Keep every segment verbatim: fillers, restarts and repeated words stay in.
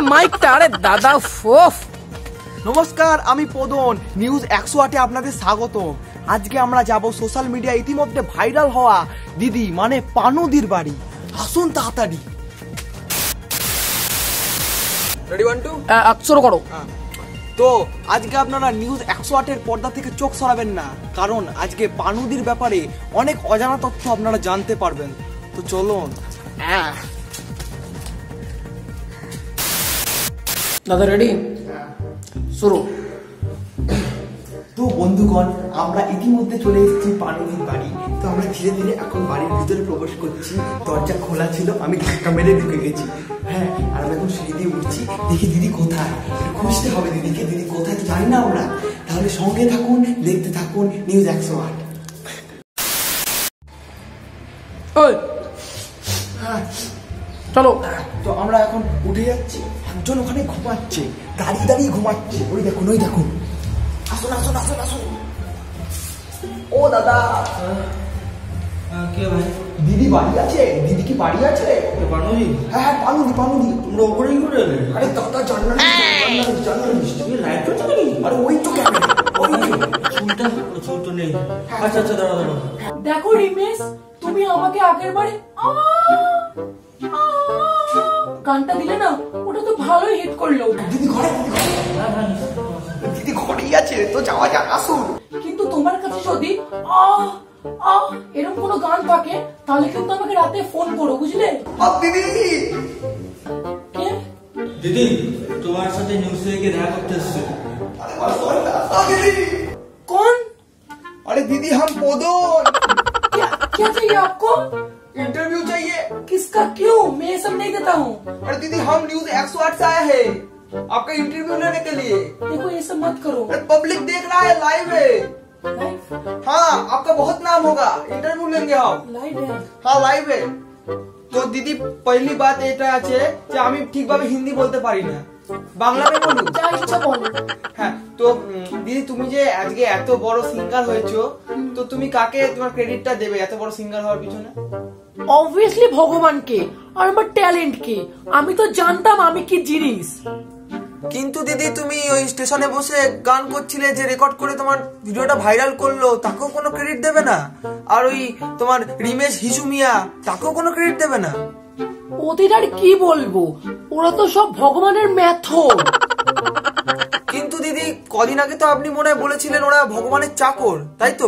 মাইকটা। আরে দাদা ফোফ। নমস্কার, আমি পদন, নিউজ একশো আটে আপনাদের স্বাগত। আজকে আমরা যাব সোশ্যাল মিডিয়া ইতিমধ্যে ভাইরাল হওয়া দিদি মানে পানুদির বাড়ি। আসুন তাড়াতাড়ি। রেডি ওয়ান টু শুরু করো। তো আজকে আপনারা নিউজ একশো আটের পর্দা থেকে চোখ সরাবেন না, কারণ আজকে পানুদির ব্যাপারে অনেক অজানা তথ্য আপনারা জানতে পারবেন। তো চলুন। দাদা রেডি? শুরু। তো বন্ধুগণ, আমরা ইতিমধ্যে চলে এসেছি পানুদির বাড়ি। তো আমরা ধীরে ধীরে এখন বাড়ির ভিতরে প্রবেশ করছি। দরজা খোলা ছিল, আমি ধাক্কা মেরে ঢুকে গেছি। হ্যাঁ, আর আমি এখন সিঁড়ি দিয়ে উঠছি। দেখি দিদি কোথায়, খুঁজতে হবে দিদিকে। দিদি কোথায় জানি না আমরা। তাহলে সঙ্গে থাকুন, দেখতে থাকুন নিউজ একশো আট। চলো। তো আমরা এখন উঠে যাচ্ছি। একজন ওখানে ঘুমাচ্ছে, দাঁড়িয়ে দাঁড়িয়ে ঘুমাচ্ছে। ওই দেখুন, ওই দেখুন। আসুন আসুন আসুন আসুন। ও দাদা। কে ভাই? দিদি বাড়ি আছে? দিদি কি বাড়ি আছে? পানুদি? হ্যাঁ হ্যাঁ পানুদি পানুদি। তোমরা উপরে কি করে এলে? আরে দাদা জার্নালিস্ট জার্নালিস্ট। তুমি লাইভ করছো নাকি? আরে ওই তো ক্যামেরা, ওই তো। চুলটা চুল তো নেই। আচ্ছা আচ্ছা দাঁড়াও দাঁড়াও। দেখো রিমেশ, তুমি আমাকে আগের বারে গানটা দিলে না, ওটা তো ভালোই হিট করলো। দিদি ঘরে, দিদি ঘরেই আছে। তো যাওয়া যাক, আসুন। কিন্তু তোমার কাছে যদি আহ আহ এরকম কোনো গান থাকে, তাহলে কিন্তু আমাকে রাতে ফোন করো, বুঝলে? দিদি কে? দিদি তোমার সাথে নিউজ থেকে দেখা করতে এসেছে। कौन? अरे दीदी हम पोदन। क्या क्या चाहिए आपको? इंटरव्यू चाहिए। किसका? क्यों? मैं ये सब नहीं देता हूँ। अरे दीदी हम न्यूज एकसौ आठ से आए हैं आपका इंटरव्यू लेने के लिए। देखो ये सब मत करो। अरे पब्लिक देख रहा है, लाइव है। लाइव? हाँ, आपका बहुत नाम होगा, इंटरव्यू लेंगे हम। लाइव है? हाँ लाइव है। তো দিদি পহলি বাত এটা আছে যে আমি ঠিকভাবে হিন্দি বলতে পারি না, বাংলাতে বলু। যা ইচ্ছা বলো। হ্যাঁ, তো দিদি তুমি যে আজকে এত বড় সিঙ্গার হয়েছো, তো তুমি কাকে তোমার ক্রেডিটটা দেবে এত বড় সিঙ্গার হওয়ার পিছনে? অবভিয়াসলি ভগবানকে আর আমার ট্যালেন্টকে। আমি তো জানতাম আমি কি জিনিস। কিন্তু দিদি তুমি ওই স্টেশনে বসে গান করছিলে, যে রেকর্ড করে তোমার ভিডিওটা ভাইরাল করলো, তাকেও কোনো ক্রেডিট দেবে না? আর ওই তোমার রিমেশ হিসুমিয়া, তাকেও কোনো ক্রেডিট দেবে না? ওদের আর কি বলবো, ওরা তো সব ভগবানের মেথড। কিন্তু দিদি কদিন আগে তো আপনি মনে হয় বলেছিলেন ওরা ভগবানের চাকর, তাই তো?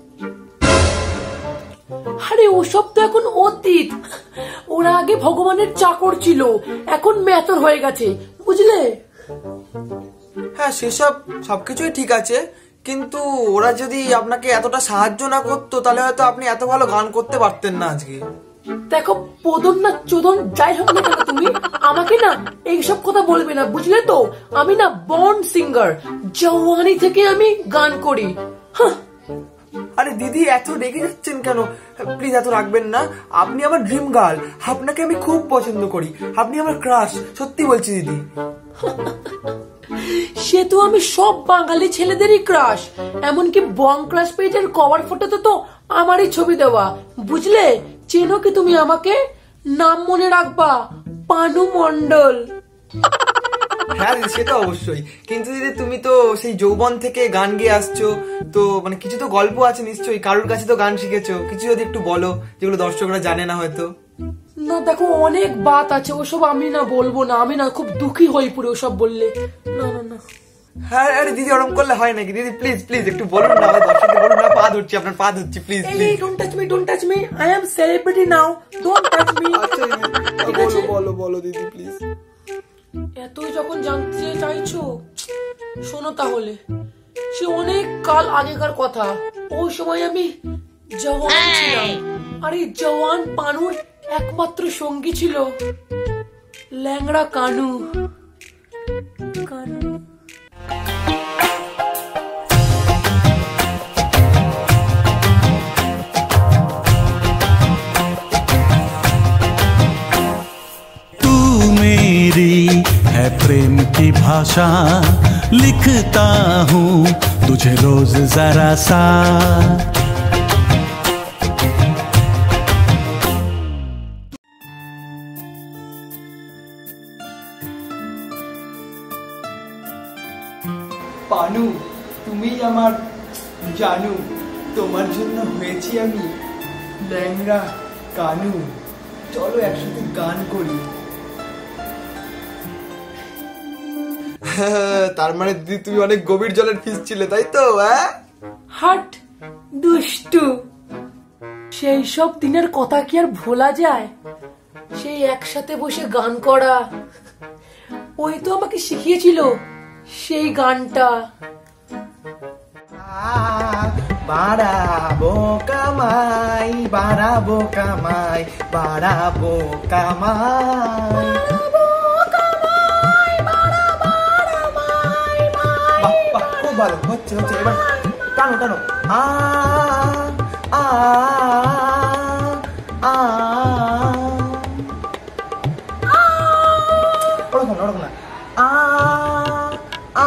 আরে ওসব তো এখন অতীত। ওরা আগে ভগবানের চাকর ছিল, এখন মেথর হয়ে গেছে, বুঝলে? হ্যাঁ, সেসব সবকিছুই ঠিক আছে, কিন্তু ওরা যদি আপনাকে এতটা সাহায্য না করতো, তাহলে হয়তো আপনি এত ভালো গান করতে পারতেন না আজকে। দেখো পদন না চোদন যাই হোক না কেন, তুমি আমাকে না এইসব কথা বলবে না, বুঝলে তো? আমি না বর্ন সিঙ্গার, জওয়ানি থেকে আমি গান করি। আরে দিদি এত রেগে যাচ্ছেন কেন? প্লিজ এত রাখবেন না। আপনি আমার ড্রিম গার্ল, আপনাকে আমি খুব পছন্দ করি, আপনি আমার ক্রাশ, সত্যি বলছি দিদি। সে তো আমি সব বাঙালি ছেলেদেরই ক্রাশ, এমনকি বং ক্রাশ পেজের কভার ফটোতে তো আমারই ছবি দেওয়া, বুঝলে? চেনো কি তুমি আমাকে? নাম মনে রাখবা, পানু মন্ডল। হ্যাঁ সে তো অবশ্যই, কিন্তু দিদি তুমি তো সেই যৌবন থেকে গান গেয়ে আসছো, তো মানে কিছু তো গল্প আছে নিশ্চয়ই, কারোর কাছে তো গান শিখেছো, কিছু যদি একটু বলো যেগুলো দর্শকরা জানে না হয়তো। না দেখো, অনেক বাত আছে, ওসব আমি না বলবো না, আমি না খুব দুঃখী হয়ে পড়ি ওসব বললে। না না না। হ্যাঁ আরে দিদি ওরকম করলে হয় নাকি? দিদি প্লিজ প্লিজ একটু বলুন না, দর্শককে বলুন না, পা ধরছি আপনার, পা ধরছি, please please. Don't touch me, don't touch me, I am celebrity now, don't touch me. আচ্ছা বলো বলো বলো দিদি প্লিজ। এতই যখন জানতে চাইছো, শোনো তাহলে। সে অনেক কাল আগেকার কথা, ওই সময় আমি জওয়ান ছিলাম, আর এই জওয়ান পানুর একমাত্র সঙ্গী ছিল ল্যাংড়া কানু। কানু है प्रेम की भाषा, लिखता हूँ तुझे रोज जरा सा। পানু, তুমি আমার জানু, তোমার জন্য হয়েছি আমি ল্যাংড়া কানু। চলো একসাথে গান করি। তার মানে দিদি তুমি অনেক গভীর জলের ফিস ছিলে, তাই তো? হ্যাঁ, হাট দুষ্টু, সেই সব দিনের কথা কি আর ভোলা যায়? সেই একসাথে বসে গান করা, ওই তো আমাকে শিখিয়েছিল সেই গানটা। বাড়াবো কামাই, বাড়াবো কামাই, বাড়াবো কামাই, খুব ভালো হচ্ছে হচ্ছে। এবার টানো টানো, আ আ আ ওরকম না, ওরকম না, আ আ।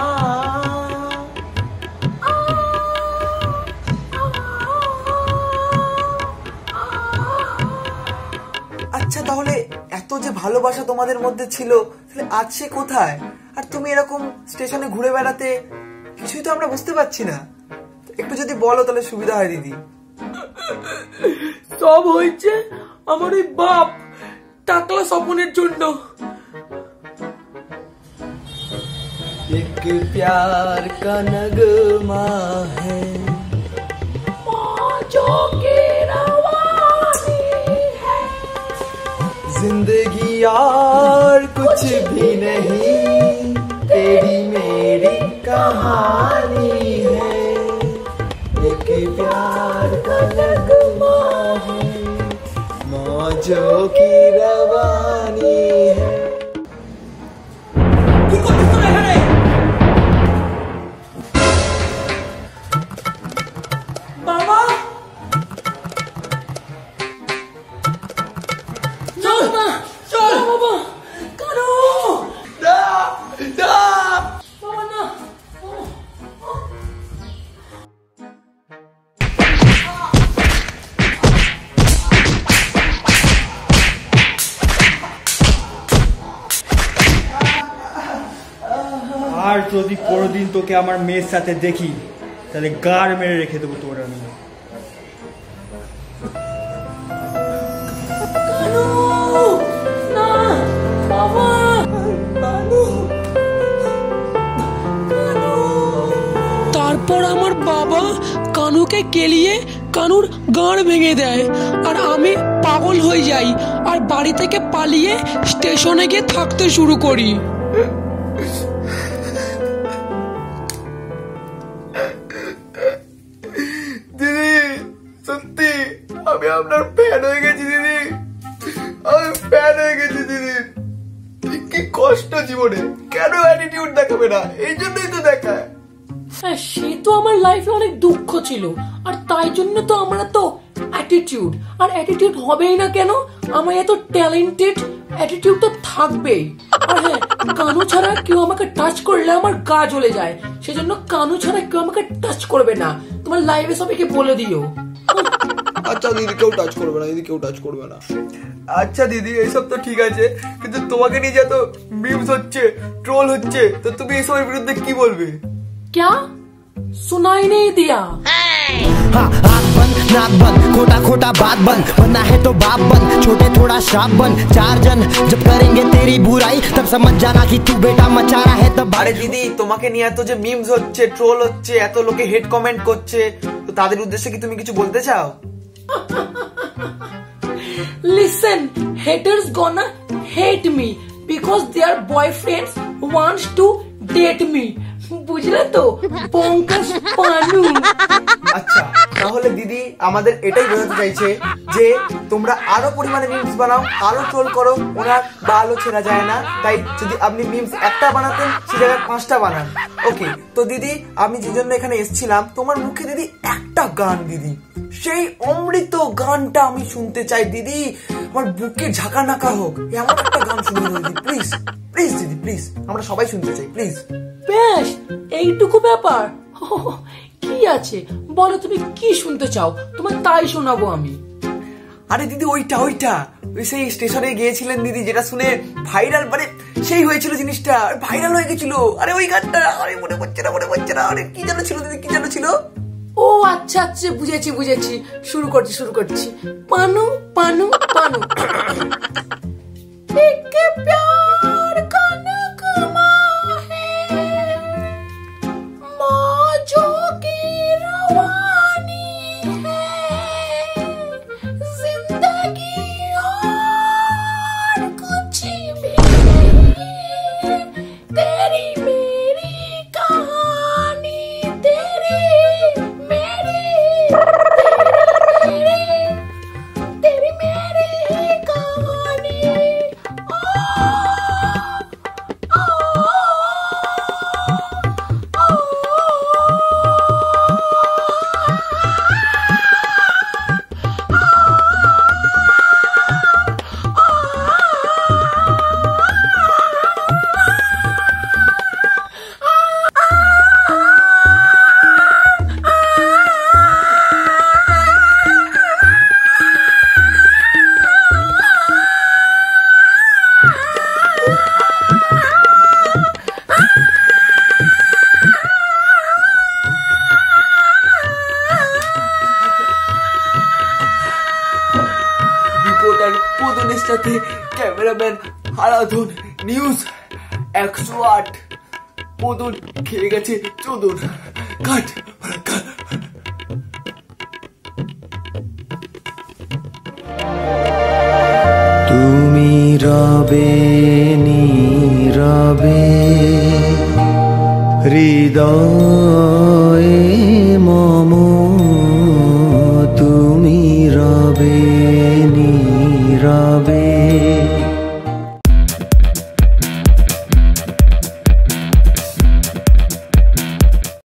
আচ্ছা, তাহলে এত যে ভালোবাসা তোমাদের মধ্যে ছিল, তাহলে আজ সে কোথায়? আর তুমি এরকম স্টেশনে ঘুরে বেড়াতে, কিছুই তো আমরা বুঝতে পারছি না। একটু যদি বলো তাহলে সুবিধা হয় দিদি। সব হয়েছে আমার ওই বাপ টাকলা স্বপনের জন্য। एक प्यार का नगमा है जो की रवानी है, जिंदगी और कुछ भी नहीं, तेरी मेरी कहानी है। एक प्यार का नगमा है, मौजों की रवानी है। বাবা চল না, চল বাবা, কেন না না বাবা না। আর যদি কোনোদিন তোকে আমার মেয়ের সাথে দেখি, তাহলে গাড় মেরে রেখে দেবো তোর আমি। না বাবা, তারপর আমার বাবা কানুকে কেলিয়ে কানুর গাঁড় ভেঙে দেয়, আর আমি পাগল হয়ে যাই আর বাড়ি থেকে পালিয়ে স্টেশনে গিয়ে থাকতে শুরু করি। দিদি, সত্যি আমি আপনার ফ্যান হয়ে গেছি দিদি, আমি ফ্যান হয়ে গেছি দিদি। কি কষ্ট জীবনে, কেন অ্যাটিটিউড দেখাবে না? এই জন্যই তো দেখায়। হ্যাঁ, সে তো আমার লাইফে অনেক দুঃখ ছিল, আর তাই জন্য তো আমরা তো অ্যাটিটিউড, আর অ্যাটিটিউড হবেই না কেন? আমার এত ট্যালেন্টেড, অ্যাটিটিউড তো থাকবেই। আর হ্যাঁ, কানু ছাড়া কেউ আমাকে টাচ করলে আমার গা জ্বলে যায়, সেজন্য কানু ছাড়া কেউ আমাকে টাচ করবে না। তোমার লাইভে সবাইকে বলে দিও। আচ্ছা দিদি, কেউ টাচ করবে না দিদি, কেউ টাচ করবে না। আচ্ছা দিদি, এইসব তো ঠিক আছে, কিন্তু তোমাকে নিয়ে যত মিমস হচ্ছে, ট্রোল হচ্ছে, তো তুমি এইসবের বিরুদ্ধে কি বলবে? क्या सुनाई नहीं दिया? हाँ, आँख बंद नाक बंद, खोटा खोटा बात बंद, बनना है तो बाप बंद, छोटे थोड़ा शाप बंद। चार जन जब करेंगे तेरी बुराई, तब समझ जाना कि तू बेटा मचा रहा है तब। আরে দিদি, তোমাকে নিয়ে এত যে মিমস হচ্ছে, ট্রোল হচ্ছে, এত লোকে হেড কমেন্ট করছে, তো তাদের উদ্দেশ্যে কি তুমি কিছু বলতে চাও? Listen, haters gonna hate me because their boyfriends wants to date me. বুঝলে তো, পঙ্কজ পানু। আচ্ছা, তাহলে দিদি আমাদের এটাই বোঝাতে চাইছে যে তোমরা আরো পরিমাণে মিমস বানাও, আরো ট্রোল করো, ওনার বালও ছেড়া যায় না। তাই যদি আপনি মিমস একটা বানাতেন, সে জায়গায় পাঁচটা বানান। ওকে, তো দিদি আমি যে জন্য এখানে এসেছিলাম, তোমার মুখে দিদি একটা গান দিদি, সেই অমৃত গানটা আমি শুনতে চাই দিদি। আমার বুকে ঝাঁকা নাকা হোক, এমন একটা গান শুনে দিদি, প্লিজ প্লিজ দিদি, প্লিজ, আমরা সবাই শুনতে চাই, প্লিজ। বেশ, এইটুকু ব্যাপার? কি আছে বলো, তুমি কি শুনতে চাও? তোমার তাই শোনাবো আমি। আরে দিদি ওইটা ওইটা ওই সেই স্টেশনে গিয়েছিলেন দিদি, যেটা শুনে ভাইরাল, মানে সেই হয়েছিল জিনিসটা, ভাইরাল হয়ে গেছিল। আরে ওই গানটা, আরে মনে পড়ছে না মনে পড়ছে না আরে কি যেন ছিল দিদি, কি যেন ছিল? ও আচ্ছা আচ্ছা, বুঝেছি বুঝেছি, শুরু করছি শুরু করছি পানু পানু পানু एक प्यार का नगमा है मौजों की रवानी है जिंदगी और कुछ भी नहीं तेरी मेरी कहानी तेरी मेरी तेरी तेरी मेरी कहानी রিপোর্টার পদনের সাথে ক্যামেরাম্যান হারাধন, নিউজ একশো আট। পদন খেয়ে গেছে চোদন। কাট কাট। তুমি রবে নীরবে হৃদয়ে মম, তুমি রবে নীরবে